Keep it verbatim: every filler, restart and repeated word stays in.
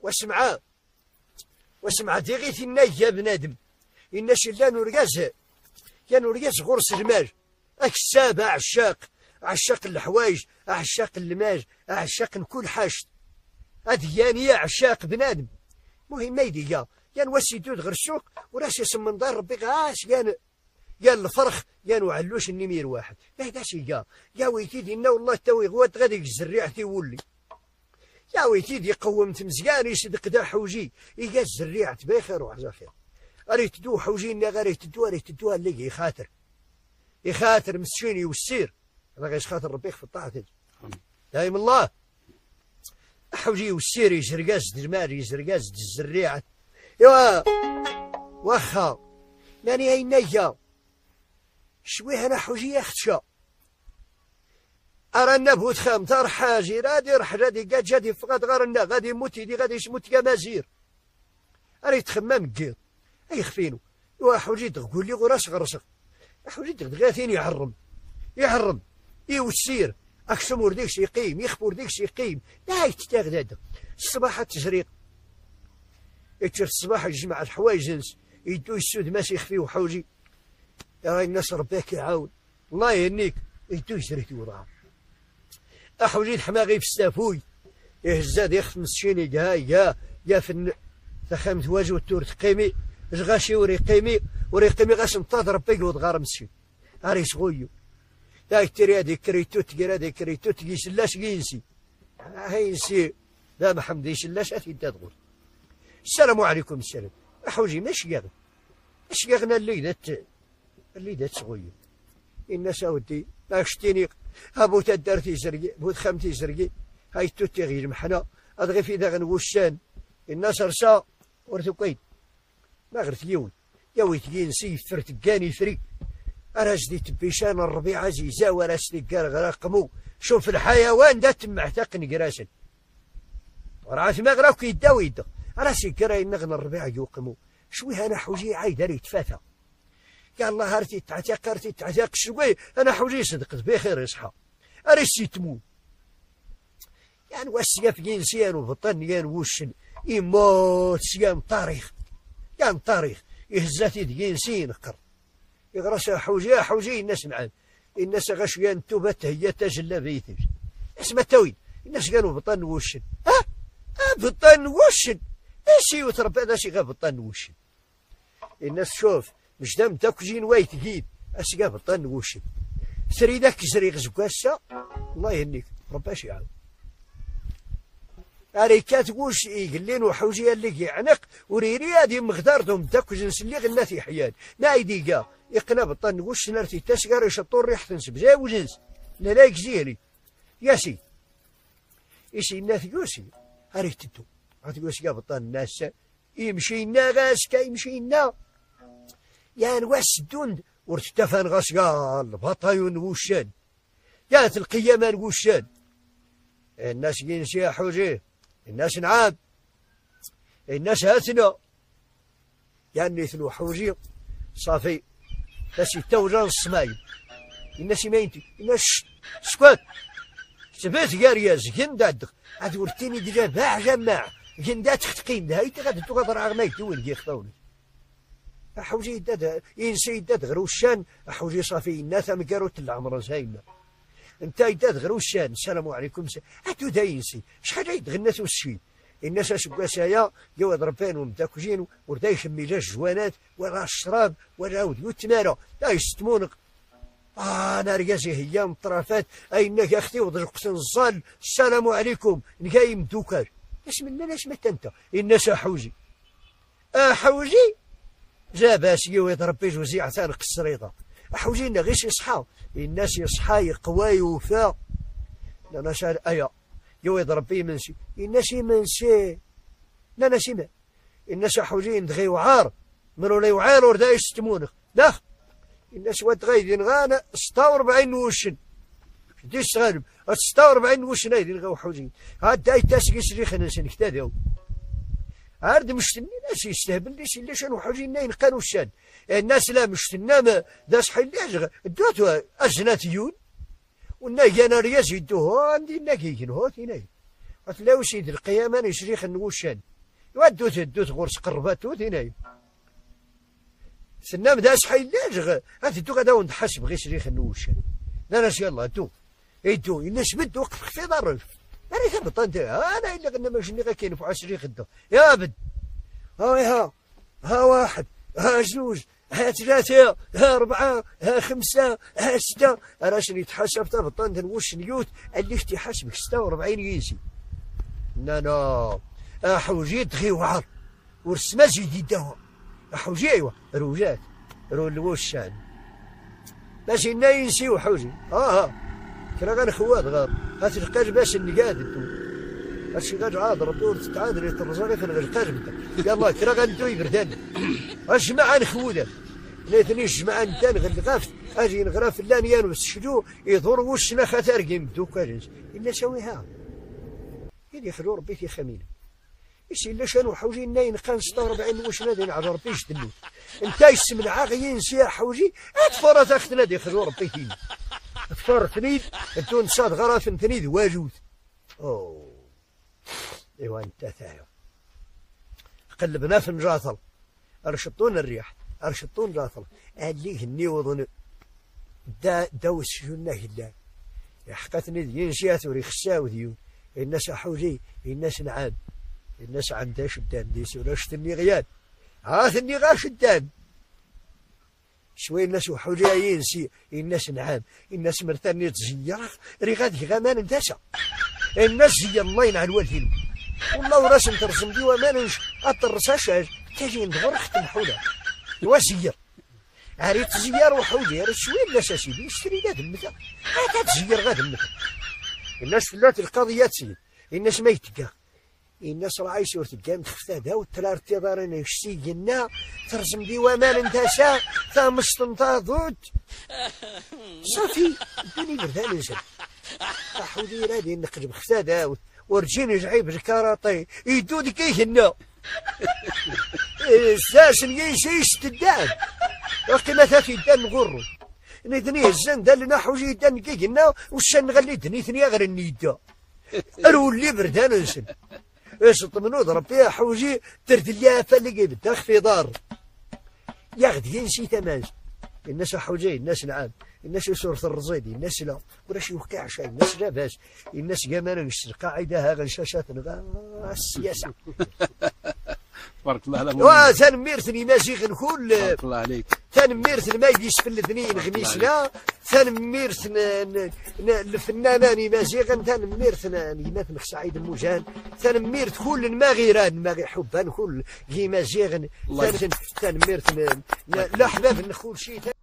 واسمع واسمع ديغيث إنا يا بنادم إنا شلا نرقاز يا نرقاز غرس المال أكسابة عشاق عشاق الحوايج عشاق المال عشاق كل حاجة هذه يعني عشاق بنادم مهم ما يدي يا يا نوسي دود غير السوق وراس يسمى دار ربي غاس يا يا الفرخ يا نوعلوش النمير واحد لا داشي يا يا ويتيدي إنا والله توي غوات غادي الزريعة يولي يا ويتيدي قومت مزيان يصدق دا حوجي يقا الزريعة بخير وعزا خير أريت تدو حوجي إنا غير تدو أريت تدو اللي يخاطر يخاطر مسشيني والسير هذا غير خاطر ربي في الطاعة دايم الله حوجي والسير يزرقاز المال يزرقاز الزريعة يوا واخا ماني هاي نيا شويه انا حوجي اختشا ارى النبوت خام تار حاجي غادي رح غادي قاد جادي فقط غارنا غادي يموت يدي غادي يموت كمازير اري تخمم كير اي خفينو يوا حوجي تقول لي غراس غرسك حوجي تغاثين يحرم يحرم يوسير اكسمور ديكش يقيم يخبر ديكش يقيم لا يتتاخذ هذا الصباح التجريق يتشر الصباح يجمع الحوايج جنس يدو السود ماشي يخفي وحوجي يا الناس رباك يعاون الله يهنيك يدو يشريتي وراها احوجي الحماغي في السافوي يهزاد يخف مسشيني يا يا يا في ثخامة واجو التور تقيمي غاشي وري قيمي وري قيمي غاش نطاد ربي يقود غار مسشين هاري صغيو لا يتري هذيك كريتو تقرا هذيك كريتو تقي سلاش قينسي هاي نسي لا محمد يسلاش اثي تقول السلام عليكم السلام احوجي ماشي قاغن ماشي قاغنا اللي دات اللي دات صغيو الناس اودي ما شتيني هابو تدارتي زرقي بوت خامتي زرقي هاي توتي غير محنا ادغي في ذا غنوشان الناس رسا ورثقين ما غير ثيون يا ويتقين سي فرتقاني فري أراجدي تبيشان الربيع عزيزة وراسلي قار غراقمو شوف الحيوان دا تمعتق نقراسن ورعاث ما غراك يداو يدا راسي قرا ينغن الربيع يوقمو شوي أنا حوجي عايد ريت فاتا يا الله هارتي تعتاق هارتي تعتاق شوي أنا حوجي صدقت بخير يصحى أريسي تمو يعني واسقاف جنسيان وبطن يان وشن يموت سيام طاريخ يعني طاريخ يهزاتي جنسين نقر يغرس حوجي حوجي الناس معان الناس غشيان توبت هي تجلى بيتي اسمه توين الناس قالوا بطن وشن ها ها بطن وشن ايش وتربى هذا شي غير بطن وشن الناس شوف مش دام تاكجين وايت جيد اش قال بطن وشن سري ذاك زريغ زكاسه الله يهنيك ربي شي عاود أريكات وش يقلين وحوجي اللي يعنق وريري هذه مقدارتهم داك جنس اللي غناتي حيان ما يديقا يقنا بالطن وش نرتي تسقر يشطور ريح تنسب زي وجنس لا لا يجزيلي ياسي يسي الناس يوسي أريت تدو هتقوس قا بالطن الناس يمشينا غاسكا يمشينا يعني واس الدون ورتتفن غاسقال بطايون وشان يات القيامان وشان الناس جنس يا حوجي الناس نعام الناس هاتنا يعني ثلو حوجي صافي تاسي توجان الصمايل الناس ماينتي الناس سكوت سبات قارياز جنداد عاد ورتيني ديجا باع جماع جندات تختقين هاي تغاد تغادر عغمايتي وين يخفاوني حوجي داد ينسي داد غروشان حوجي صافي الناس مكاروت العمر زاينا انت يداد غير وشان السلام عليكم هاتو داينسي شحال يتغنات وشي الناس اسكاسايا جواد ربان ومتاكوجين وردا يشمي لا الجوانات ولا الشراب ولا عود والتماره لا يستمونق اه انا رقاسي هي مطرافات اينك اختي وضرقت الظل السلام عليكم نقايم دوكار اش منا لاش مت انت الناس حوجي اه حوجي جاباس جواد ربي جوزيع ثانق السريطه حوجينا غيش يصحى الناس يصحى يقوى يوفى لا شار ايا يويض ربي منسي الناس منسي لا نسي ما الناس حوجين دغي وعار مرو لي وعار وردا يستمونك لا الناس ود غايدين غانا ستة وأربعين وشن ديس غالب ستة وأربعين وشن هايدين غاو حوجين هاد داي تاسكي سريخ نسن كتاداو عارد مشتني ناس يستهبل ليش اللي شنو حوجين ناين قانو الشان الناس لا مشتنا ما داس حيل دوتو أجناتيون والناي أنا رياز يدوه عندي الناكي ينهو ثنين قتلاو سيد القيامة يشريخ النوشان ودو تدو تغرس قرباتو تينايم سنام داس حيلاج غادو غدا ونحاسب غير شريخ النوشان لا لا يلا دو يدو الناس بد وقف في دار انا ثبت انت انا الا قلنا ماشي غير كاين فوق شريخ الدو يا بد ها ها ها واحد ها جوج ها ثلاثة ها أربعة ها خمسة ها ستة أنا شنو يتحاسب تبطن تنوش نيوت اللي تحاسبك ستة وأربعين يزي لا لا أحوجي تغي وعر ورسمة جديد دوا أحوجي أيوا روجات رو الوشان ماشي نا ينسيو حوجي ها ها كرا غير خوات غار هات القاج باش النقاد انتو هاتشي غاج عاد ردور تتعادل يترزاغي في القاج بدا يلا كرا غندو يبردان اجمع نخودا ناثني جمع نتان غلغافت اجي نغراف اللانيان والسجدو يضر وشنا خاطر قيمتو كاجنس الا سويها يدي خلو ربي في خمينه ايش الا شانو حوجي ناين قان ستة وأربعين واش نادي على ربي يشدلو انت يسم العاغيين سي حوجي اتفرا تاختنا دي خلو ربي فينا اتفر ثنيد انتو نصاد غراف ثنيد واجوت اوه ايوا انت ثايا قلبنا في الجاثل ارشطون الريح ارشطون جاثل قال لي هني وظن دا دوس شجنا هلا حقتني ينشيات وري خساو ديون الناس حوجي الناس نعام الناس عندها شدان ديس ولا شتني غيان هاثني غا شدان شوي الناس وحوجي ينسي الناس نعام الناس مرتني تزير ري غادي غامان انتسا الناس زي الله ينعل والدين والله راسم ترسم ديوا ما نش اطرساش تجي ندور ختم حوله وسير عريت تزير وحوجي راه شوي الناس اسيدي اشتري لا دمك هاك تزير غا دمك الناس فلات القضيه تسيد الناس ما يتقى الناس راه عايشور تلقى متخفاده والتلار تيضارين يشتي قلنا ترسم ديوا ما ننتسا تا مستنطاضوت صافي الدنيا بردان نزل حودي رادي نقلب خفاده ورجيني جعيب الكاراتي يدود كيهنا ساس يشيش تدان وقيمة في الدان غرو نيدني الزن دالنا حوجي الدان كيهنا وشان نغلي دني ثنيا غير النيدا ارو اللي بردان نسن ايش طمنو ضرب فيها حوجي ترتليها فلقي بالداخ في دار ياخد ينسي تماز الناس حوجي الناس نعام الناس يسور في الرصيد الناس لا ولاش يوقع شيء الناس لاباس الناس كمان القاعده ها غنشاشات السياسه بارك الله عليك وا ثان ميرثني ماشي غنكون بارك الله عليك ثان ميرث ما يديش في الاثنين غنيسنا ثان ميرث الفناناني ماشي غن ثان ميرث نيمات سعيد الموجان ثان ميرث كل ما غيران ما غير حبان كل كيما زيغن ثان ثان ميرث لا حباب نخول شي